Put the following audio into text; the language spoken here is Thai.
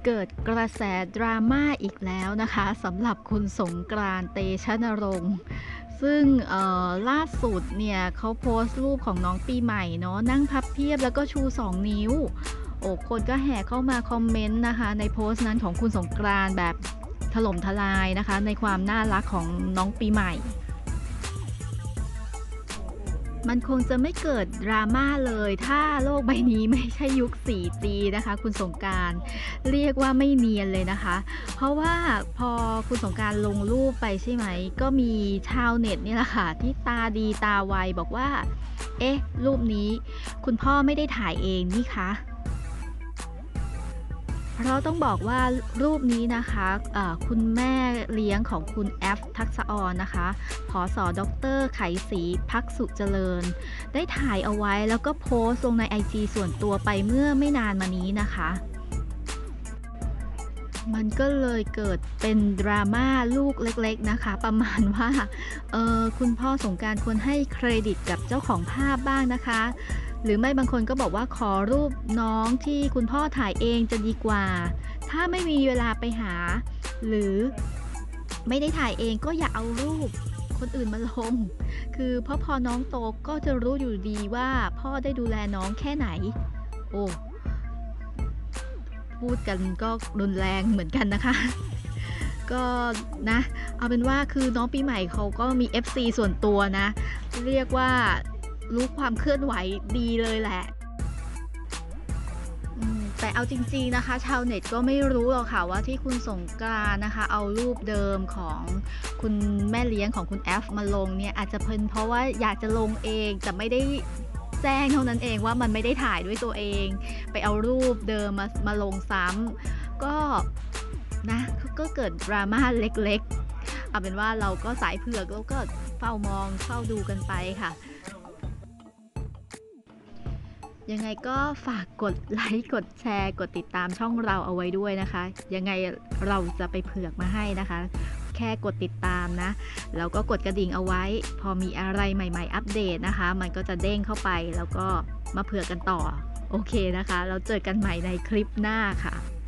เกิดกระแสดราม่าอีกแล้วนะคะสำหรับคุณสงกรานต์เตชะนรงค์ซึ่งล่าสุดเนี่ยเขาโพสต์รูปของน้องปีใหม่เนาะนั่งพับเพียบแล้วก็ชู2นิ้วโอ้คนก็แห่เข้ามาคอมเมนต์นะคะในโพสต์นั้นของคุณสงกรานต์แบบถล่มทลายนะคะในความน่ารักของน้องปีใหม่ มันคงจะไม่เกิดดราม่าเลยถ้าโลกใบนี้ไม่ใช่ยุค 4G นะคะคุณสงกรานต์เรียกว่าไม่เนียนเลยนะคะเพราะว่าพอคุณสงกรานต์ลงรูปไปใช่ไหมก็มีชาวเน็ตเนี่ยแหละค่ะที่ตาดีตาไวบอกว่าเอ๊ะรูปนี้คุณพ่อไม่ได้ถ่ายเองนี่คะเพราะต้องบอกว่ารูปนี้นะคะคุณแม่เลี้ยงของคุณแอฟทักษะออนนะคะผอดรไขศรีพักสุเจริญได้ถ่ายเอาไว้แล้วก็โพสต์ลงในไอจีส่วนตัวไปเมื่อไม่นานมานี้นะคะมันก็เลยเกิดเป็นดราม่าลูกเล็กๆนะคะประมาณว่าคุณพ่อสงกรานต์ควรให้เครดิตกับเจ้าของภาพบ้างนะคะหรือไม่บางคนก็บอกว่าขอรูปน้องที่คุณพ่อถ่ายเองจะดีกว่าถ้าไม่มีเวลาไปหาหรือไม่ได้ถ่ายเองก็อย่าเอารูปคนอื่นมาลงคือเพราะพอน้องโตก็จะรู้อยู่ดีว่าพ่อได้ดูแลน้องแค่ไหนโอ้ พูดกันก็รุนแรงเหมือนกันนะคะก็นะเอาเป็นว่าคือน้องปีใหม่เขาก็มี FC ส่วนตัวนะเรียกว่ารู้ความเคลื่อนไหวดีเลยแหละแต่เอาจริงๆนะคะชาวเน็ตก็ไม่รู้หรอกค่ะว่าที่คุณสงกรานต์นะคะเอารูปเดิมของคุณแม่เลี้ยงของคุณแอฟมาลงเนี่ยอาจจะเป็นเพราะว่าอยากจะลงเองแต่ไม่ได้แจ้งเท่านั้นเองว่ามันไม่ได้ถ่ายด้วยตัวเองไปเอารูปเดิมมาลงซ้ำก็นะก็เกิดดราม่าเล็กๆเอาเป็นว่าเราก็สายเผือกเราก็เฝ้ามองเฝ้าดูกันไปค่ะยังไงก็ฝากกดไลค์กดแชร์กดติดตามช่องเราเอาไว้ด้วยนะคะยังไงเราจะไปเผือกมาให้นะคะแค่กดติดตามนะแล้วก็กดกระดิ่งเอาไว้พอมีอะไรใหม่ๆอัปเดตนะคะมันก็จะเด้งเข้าไปแล้วก็มาเผือกกันต่อโอเคนะคะเราเจอกันใหม่ในคลิปหน้าค่ะ